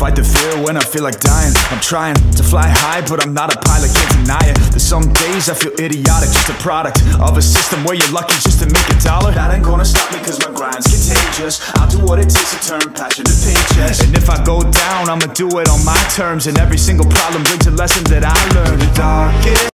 fight the fear when I feel like dying. I'm trying to fly high, but I'm not a pilot, can't deny it. There's some days I feel idiotic, just a product of a system where you're lucky just to make a dollar. That ain't gonna stop me cause my grind's contagious. I'll do what it takes to turn passion to paychecks. And if I go down, I'ma do it on my terms. And every single problem brings a lesson that I learned. The darkest